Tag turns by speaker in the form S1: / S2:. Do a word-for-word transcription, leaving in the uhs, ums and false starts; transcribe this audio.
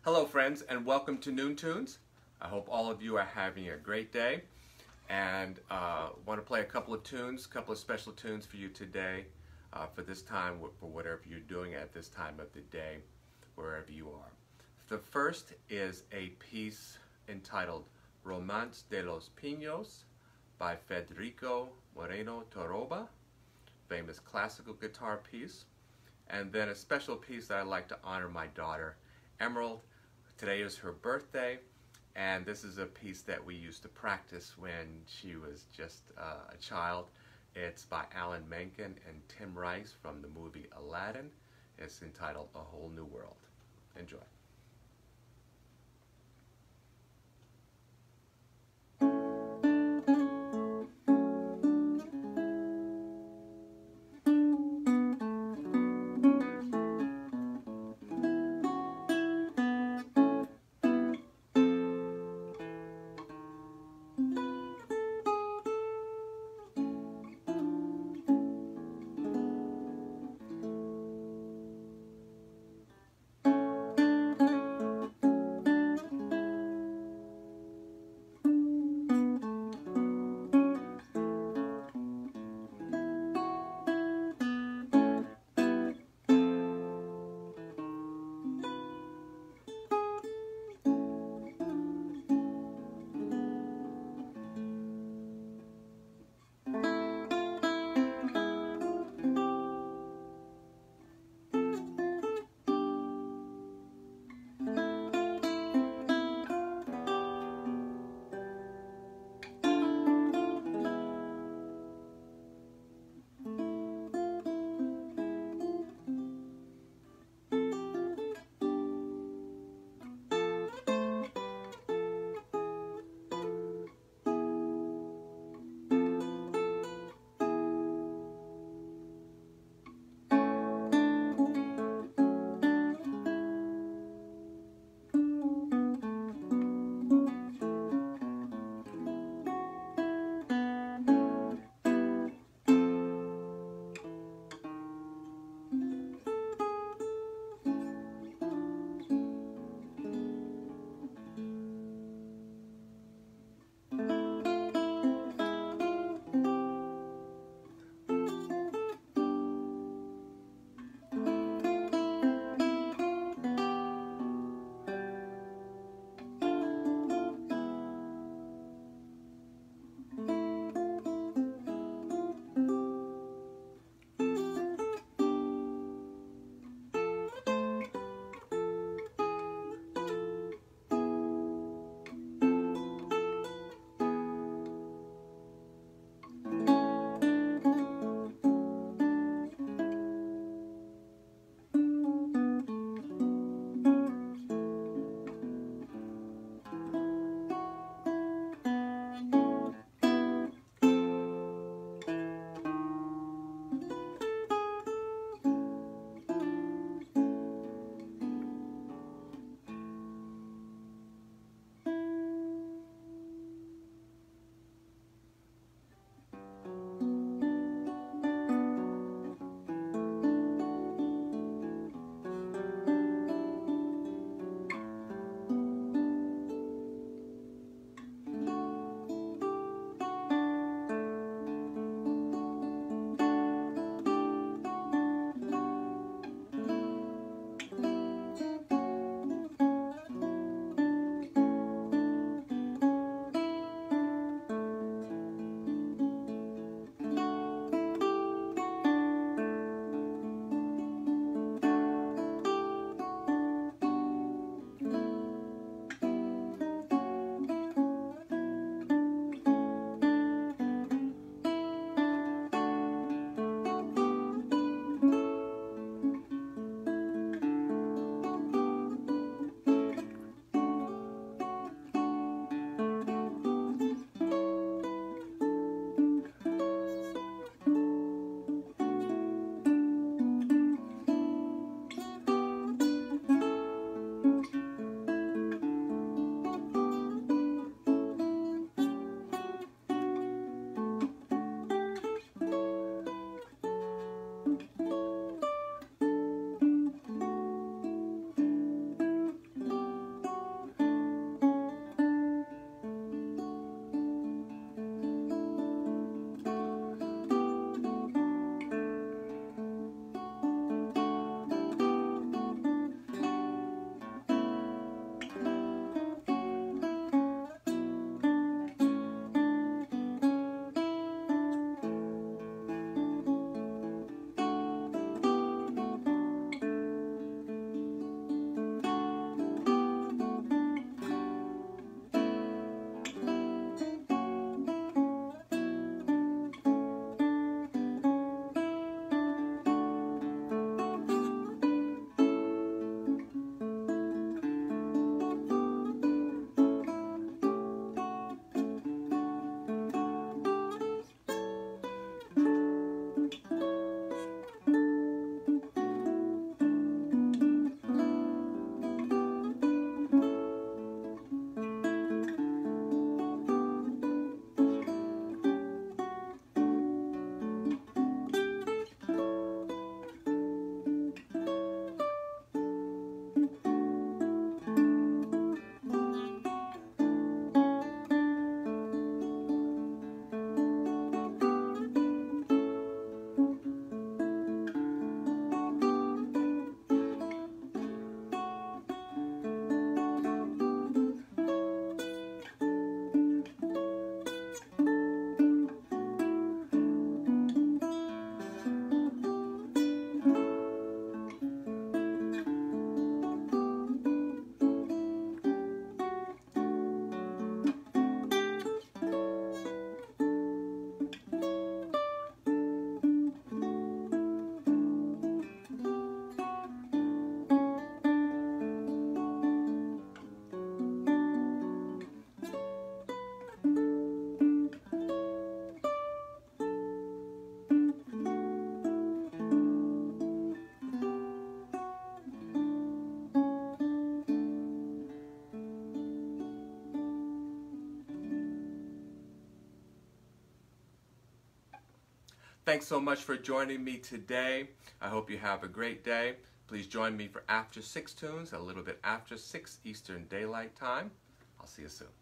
S1: Hello friends and welcome to Noon Tunes. I hope all of you are having a great day and uh, want to play a couple of tunes, a couple of special tunes for you today uh, for this time, for whatever you're doing at this time of the day, wherever you are. The first is a piece entitled Romance de los Pinos by Federico Moreno Torroba, famous classical guitar piece. And then a special piece that I'd like to honor my daughter, Emerald. Today is her birthday, and this is a piece that we used to practice when she was just uh, a child. It's by Alan Menken and Tim Rice from the movie Aladdin. It's entitled A Whole New World. Enjoy. thanks so much for joining me today. I hope you have a great day. Please join me for After Six Tunes, a little bit after six Eastern Daylight Time. I'll see you soon.